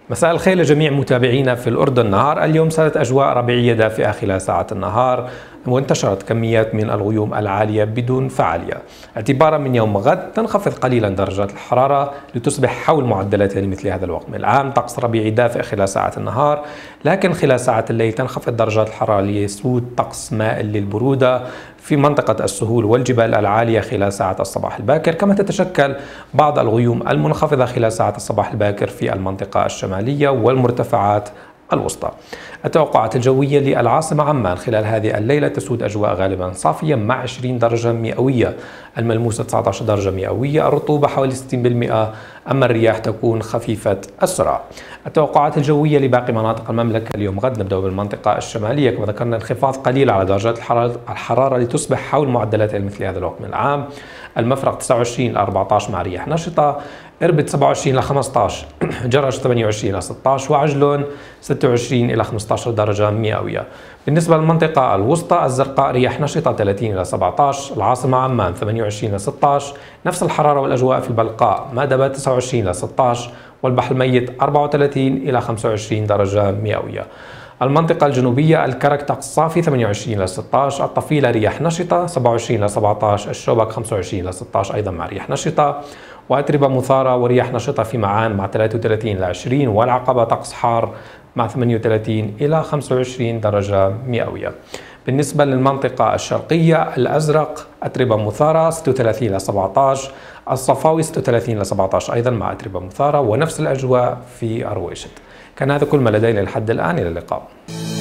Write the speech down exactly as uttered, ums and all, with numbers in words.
مساء الخير لجميع متابعينا في الأردن. نهار اليوم صارت أجواء ربيعية دافئة خلال ساعات النهار، وانتشرت كميات من الغيوم العالية بدون فعالية. اعتبارا من يوم غد تنخفض قليلا درجات الحرارة لتصبح حول معدلاتها لمثل هذا الوقت من العام. طقس ربيعي دافئ خلال ساعات النهار، لكن خلال ساعات الليل تنخفض درجات الحرارة ليسود طقس مائل للبرودة في منطقة السهول والجبال العالية خلال ساعات الصباح الباكر، كما تتشكل بعض الغيوم المنخفضة خلال ساعات الصباح الباكر في المنطقة الشمالية والمرتفعات الوسطى. التوقعات الجوية للعاصمة عمان خلال هذه الليلة تسود أجواء غالبا صافية مع عشرين درجة مئوية، الملموسة تسعة عشر درجة مئوية، الرطوبة حوالي ستين بالمئة، أما الرياح تكون خفيفة السرعة. التوقعات الجوية لباقي مناطق المملكة اليوم غد نبدأ بالمنطقة الشمالية، كما ذكرنا انخفاض قليل على درجات الحرارة لتصبح حول معدلاتها مثل هذا الوقت من العام. المفرق تسعة وعشرين إلى أربعة عشر مع رياح نشطة، إربد سبعة وعشرين إلى خمسة عشر، جرش ثمانية وعشرين إلى ستة عشر، وعجلون ستة وعشرين إلى خمسة عشر درجة مئوية. بالنسبة للمنطقة الوسطى الزرقاء رياح نشطة ثلاثين إلى سبعة عشر، العاصمة عمان ثمانية وعشرين إلى ستة عشر، نفس الحرارة والأجواء في البلقاء مادبة تسعة وعشرين إلى ستة عشر، والبحر الميت أربعة وثلاثين إلى خمسة وعشرين درجة مئوية. المنطقة الجنوبية الكرك طقس صافي ثمانية وعشرين إلى ستة عشر، الطفيلة رياح نشطة سبعة وعشرين إلى سبعة عشر، الشوبك خمسة وعشرين إلى ستة عشر أيضا مع رياح نشطة، وأتربة مثارة ورياح نشطة في معان مع ثلاثة وثلاثين إلى عشرين، والعقبة طقس حار مع ثمانية وثلاثين إلى خمسة وعشرين درجة مئوية. بالنسبة للمنطقة الشرقية الأزرق أتربة مثارة ستة وثلاثين إلى سبعة عشر، الصفاوي ستة وثلاثين إلى سبعة عشر أيضا مع أتربة مثارة، ونفس الأجواء في أرويشت. كان هذا كل ما لدينا لحد الآن، إلى اللقاء.